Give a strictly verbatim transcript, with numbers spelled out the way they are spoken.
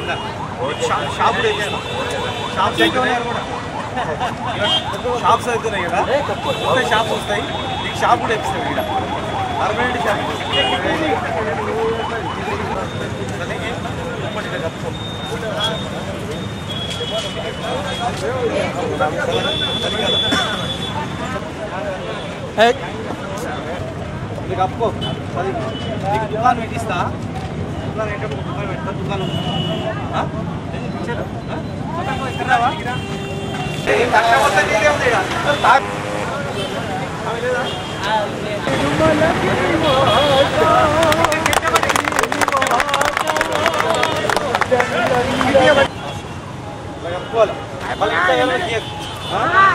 shop shops అవుతున్నాయి కూడా shops అవుతున్నాయి కదా కొత్త షాప్స్ వస్తాయి మీకు షాప్ కూడా ఇస్తాం ఇక్కడ పర్మనెంట్ షాప్ మీకు అప్పుకో మీకు దుకాణం పెట్టిస్తా దుకాణం ఏంటప్పుడు దుకాణం పెడతా దుకాణం చెప్పుకోవాలి